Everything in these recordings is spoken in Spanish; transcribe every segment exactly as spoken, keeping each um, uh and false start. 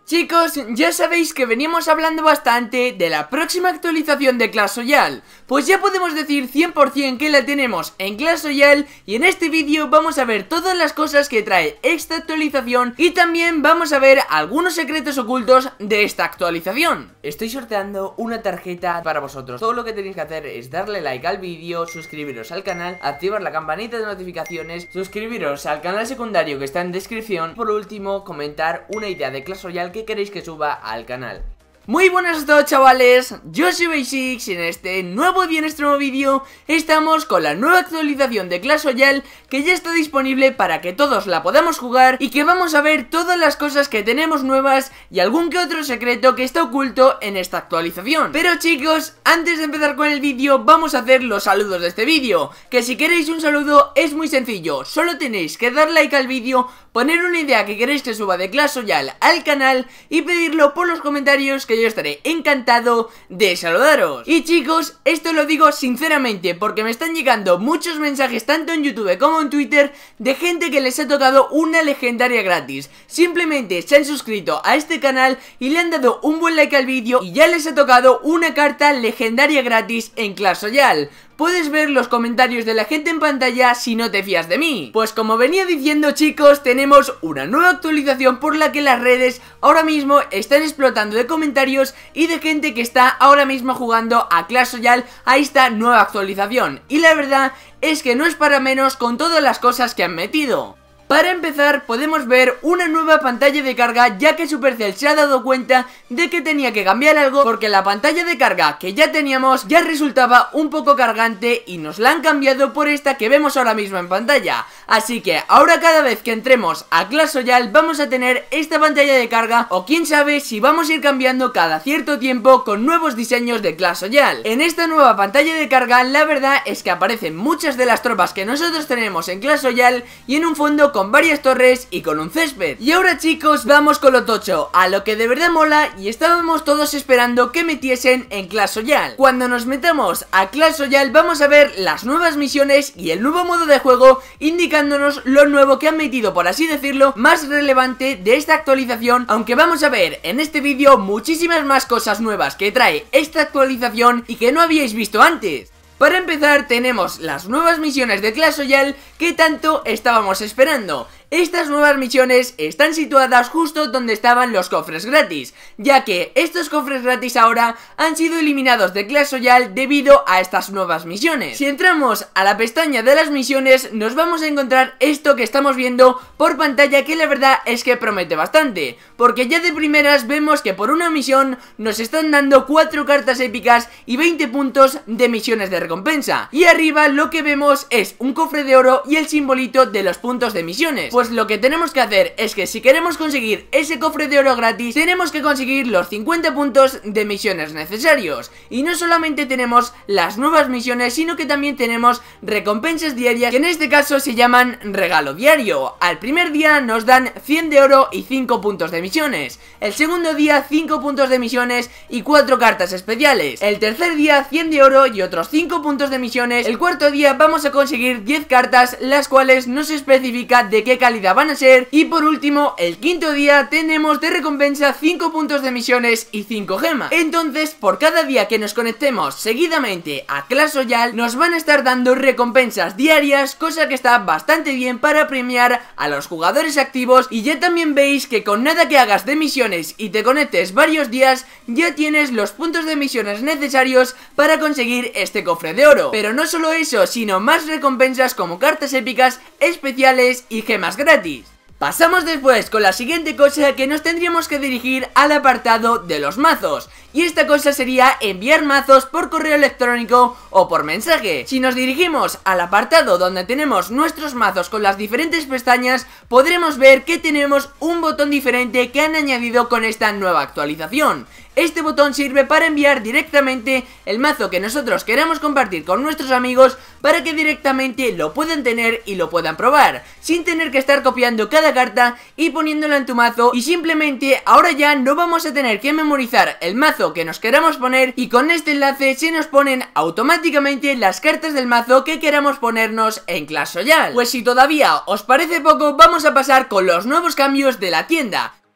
Chicos, ya sabéis que venimos hablando bastante de la próxima actualización de Clash Royale. Pues ya podemos decir cien por cien que la tenemos en Clash Royale. Y en este vídeo vamos a ver todas las cosas que trae esta actualización. Y también vamos a ver algunos secretos ocultos de esta actualización. Estoy sorteando una tarjeta para vosotros. Todo lo que tenéis que hacer es darle like al vídeo, suscribiros al canal, activar la campanita de notificaciones, suscribiros al canal secundario que está en descripción. Por último, comentar una idea de Clash Royale que queréis que suba al canal. Muy buenas a todos, chavales, yo soy Basics y en este nuevo y bien estrenado vídeo estamos con la nueva actualización de Clash Royale que ya está disponible para que todos la podamos jugar y que vamos a ver todas las cosas que tenemos nuevas y algún que otro secreto que está oculto en esta actualización. Pero chicos, antes de empezar con el vídeo vamos a hacer los saludos de este vídeo, que si queréis un saludo es muy sencillo, solo tenéis que dar like al vídeo, poner una idea que queréis que suba de Clash Royale al canal y pedirlo por los comentarios, que yo estaré encantado de saludaros. Y chicos, esto lo digo sinceramente porque me están llegando muchos mensajes tanto en YouTube como en Twitter de gente que les ha tocado una legendaria gratis. Simplemente se han suscrito a este canal y le han dado un buen like al vídeo y ya les ha tocado una carta legendaria gratis en Clash Royale. Puedes ver los comentarios de la gente en pantalla si no te fías de mí. Pues como venía diciendo, chicos, tenemos una nueva actualización por la que las redes ahora mismo están explotando de comentarios y de gente que está ahora mismo jugando a Clash Royale a esta nueva actualización. Y la verdad es que no es para menos con todas las cosas que han metido. Para empezar, podemos ver una nueva pantalla de carga, ya que Supercell se ha dado cuenta de que tenía que cambiar algo, porque la pantalla de carga que ya teníamos ya resultaba un poco cargante y nos la han cambiado por esta que vemos ahora mismo en pantalla. Así que ahora cada vez que entremos a Clash Royale vamos a tener esta pantalla de carga, o quién sabe si vamos a ir cambiando cada cierto tiempo con nuevos diseños de Clash Royale. En esta nueva pantalla de carga la verdad es que aparecen muchas de las tropas que nosotros tenemos en Clash Royale y en un fondo con varias torres y con un césped. Y ahora chicos, vamos con lo tocho, a lo que de verdad mola y estábamos todos esperando que metiesen en Clash Royale. Cuando nos metamos a Clash Royale vamos a ver las nuevas misiones y el nuevo modo de juego, indicándonos lo nuevo que han metido, por así decirlo, más relevante de esta actualización, aunque vamos a ver en este vídeo muchísimas más cosas nuevas que trae esta actualización y que no habíais visto antes. Para empezar tenemos las nuevas misiones de Clash Royale que tanto estábamos esperando. Estas nuevas misiones están situadas justo donde estaban los cofres gratis, ya que estos cofres gratis ahora han sido eliminados de Clash Royale debido a estas nuevas misiones. Si entramos a la pestaña de las misiones nos vamos a encontrar esto que estamos viendo por pantalla, que la verdad es que promete bastante, porque ya de primeras vemos que por una misión nos están dando cuatro cartas épicas y veinte puntos de misiones de recompensa, y arriba lo que vemos es un cofre de oro y el simbolito de los puntos de misiones. Pues lo que tenemos que hacer es que si queremos conseguir ese cofre de oro gratis tenemos que conseguir los cincuenta puntos de misiones necesarios. Y no solamente tenemos las nuevas misiones, sino que también tenemos recompensas diarias, que en este caso se llaman regalo diario. Al primer día nos dan cien de oro y cinco puntos de misiones. El segundo día cinco puntos de misiones y cuatro cartas especiales. El tercer día cien de oro y otros cinco puntos de misiones. El cuarto día vamos a conseguir diez cartas, las cuales no se especifica de qué calidad van a ser. Y por último, el quinto día tenemos de recompensa cinco puntos de misiones y cinco gemas. Entonces, por cada día que nos conectemos seguidamente a Clash Royale nos van a estar dando recompensas diarias, cosa que está bastante bien para premiar a los jugadores activos. Y ya también veis que con nada que hagas de misiones y te conectes varios días ya tienes los puntos de misiones necesarios para conseguir este cofre de oro. Pero no solo eso, sino más recompensas como cartas épicas, especiales y gemas gratis. Pasamos después con la siguiente cosa, que nos tendríamos que dirigir al apartado de los mazos. Y esta cosa sería enviar mazos por correo electrónico o por mensaje. Si nos dirigimos al apartado donde tenemos nuestros mazos con las diferentes pestañas, podremos ver que tenemos un botón diferente que han añadido con esta nueva actualización. Este botón sirve para enviar directamente el mazo que nosotros queramos compartir con nuestros amigos, para que directamente lo puedan tener y lo puedan probar, sin tener que estar copiando cada carta y poniéndola en tu mazo. Y simplemente ahora ya no vamos a tener que memorizar el mazo que nos queramos poner, y con este enlace se nos ponen automáticamente las cartas del mazo que queramos ponernos en Clash Royale. Pues si todavía os parece poco, vamos a pasar con los nuevos cambios de la tienda.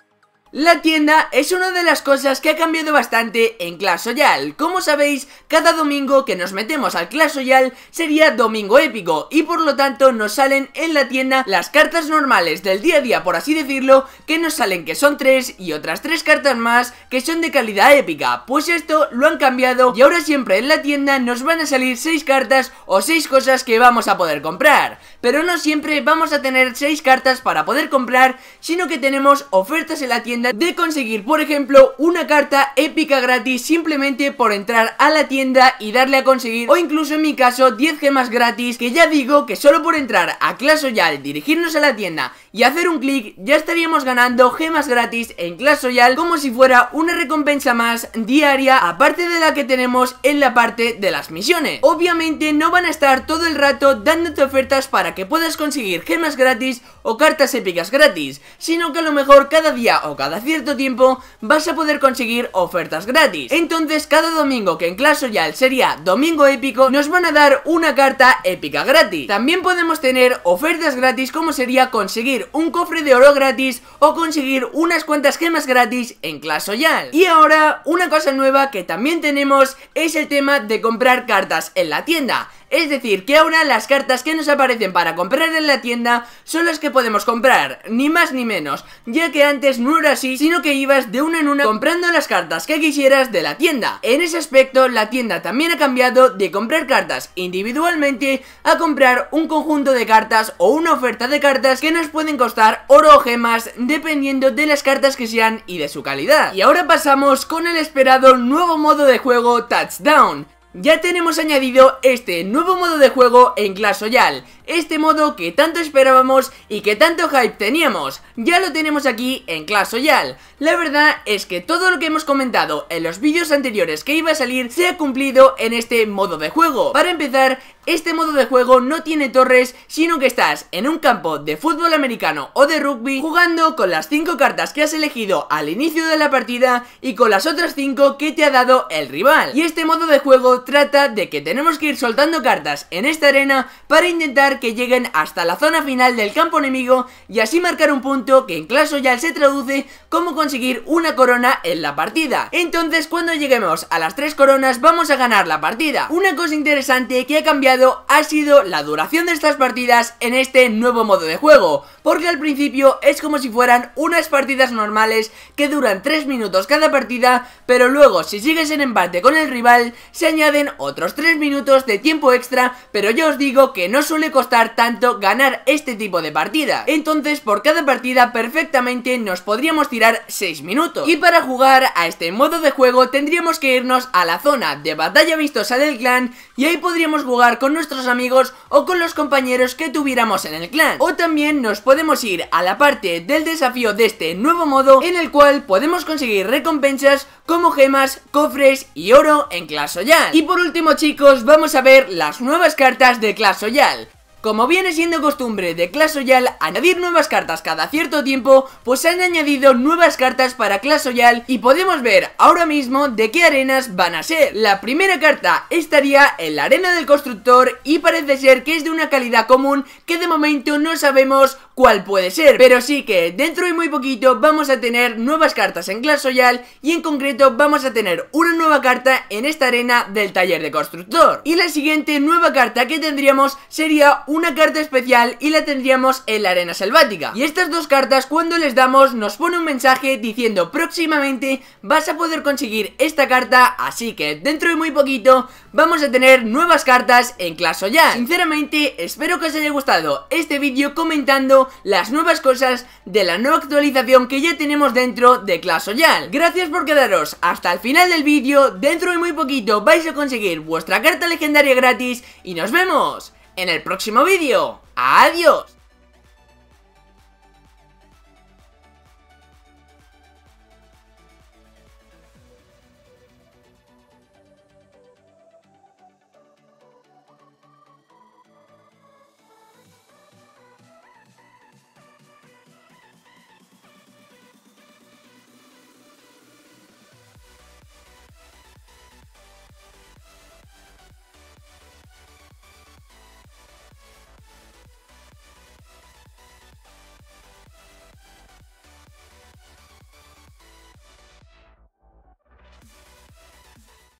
La tienda es una de las cosas que ha cambiado bastante en Clash Royale. Como sabéis, cada domingo que nos metemos al Clash Royale sería domingo épico y por lo tanto nos salen en la tienda las cartas normales del día a día, por así decirlo, que nos salen que son tres y otras tres cartas más que son de calidad épica. Pues esto lo han cambiado y ahora siempre en la tienda nos van a salir seis cartas o seis cosas que vamos a poder comprar. Pero no siempre vamos a tener seis cartas para poder comprar, sino que tenemos ofertas en la tienda de conseguir, por ejemplo, una carta épica gratis simplemente por entrar a la tienda y darle a conseguir, o incluso en mi caso diez gemas gratis, que ya digo que solo por entrar a Clash Royale, dirigirnos a la tienda y hacer un clic ya estaríamos ganando gemas gratis en Clash Royale como si fuera una recompensa más diaria, aparte de la que tenemos en la parte de las misiones. Obviamente no van a estar todo el rato dándote ofertas para que puedas conseguir gemas gratis o cartas épicas gratis, sino que a lo mejor cada día o cada cierto tiempo vas a poder conseguir ofertas gratis. Entonces cada domingo que en Clash Royale sería domingo épico, nos van a dar una carta épica gratis. También podemos tener ofertas gratis como sería conseguir un cofre de oro gratis o conseguir unas cuantas gemas gratis en Clash Royale. Y ahora una cosa nueva que también tenemos es el tema de comprar cartas en la tienda. Es decir, que ahora las cartas que nos aparecen para comprar en la tienda son las que podemos comprar, ni más ni menos, ya que antes no era así, sino que ibas de una en una comprando las cartas que quisieras de la tienda. En ese aspecto, la tienda también ha cambiado de comprar cartas individualmente a comprar un conjunto de cartas o una oferta de cartas que nos pueden costar oro o gemas dependiendo de las cartas que sean y de su calidad. Y ahora pasamos con el esperado nuevo modo de juego Touchdown. Ya tenemos añadido este nuevo modo de juego en Clash Royale, este modo que tanto esperábamos y que tanto hype teníamos, ya lo tenemos aquí en Clash Royale. La verdad es que todo lo que hemos comentado en los vídeos anteriores que iba a salir se ha cumplido en este modo de juego. Para empezar, este modo de juego no tiene torres, sino que estás en un campo de fútbol americano o de rugby jugando con las cinco cartas que has elegido al inicio de la partida y con las otras cinco que te ha dado el rival. Y este modo de juego trata de que tenemos que ir soltando cartas en esta arena para intentar que lleguen hasta la zona final del campo enemigo y así marcar un punto que en Clash Royale se traduce como conseguir una corona en la partida. Entonces cuando lleguemos a las tres coronas vamos a ganar la partida. Una cosa interesante que ha cambiado ha sido la duración de estas partidas en este nuevo modo de juego, porque al principio es como si fueran unas partidas normales que duran tres minutos cada partida, pero luego si sigues en empate con el rival se añaden otros tres minutos de tiempo extra, pero ya os digo que no suele costar tanto ganar este tipo de partida. Entonces por cada partida perfectamente nos podríamos tirar seis minutos. Y para jugar a este modo de juego tendríamos que irnos a la zona de batalla vistosa del clan y ahí podríamos jugar con nuestros amigos o con los compañeros que tuviéramos en el clan. O también nos podemos ir a la parte del desafío de este nuevo modo en el cual podemos conseguir recompensas como gemas, cofres y oro en Clash Royale. Y por último chicos, vamos a ver las nuevas cartas de Clash Royale. Como viene siendo costumbre de Clash Royale añadir nuevas cartas cada cierto tiempo, pues se han añadido nuevas cartas para Clash Royale y podemos ver ahora mismo de qué arenas van a ser. La primera carta estaría en la arena del constructor y parece ser que es de una calidad común que de momento no sabemos cuál puede ser, pero sí que dentro de muy poquito vamos a tener nuevas cartas en Clash Royale y en concreto vamos a tener una nueva carta en esta arena del taller de constructor. Y la siguiente nueva carta que tendríamos sería una carta especial y la tendríamos en la arena selvática. Y estas dos cartas cuando les damos nos pone un mensaje diciendo próximamente vas a poder conseguir esta carta, así que dentro de muy poquito vamos a tener nuevas cartas en Clash Royale. Sinceramente espero que os haya gustado este vídeo comentando las nuevas cosas de la nueva actualización que ya tenemos dentro de Clash Royale. Gracias por quedaros hasta el final del vídeo, dentro de muy poquito vais a conseguir vuestra carta legendaria gratis y nos vemos en el próximo vídeo. ¡Adiós!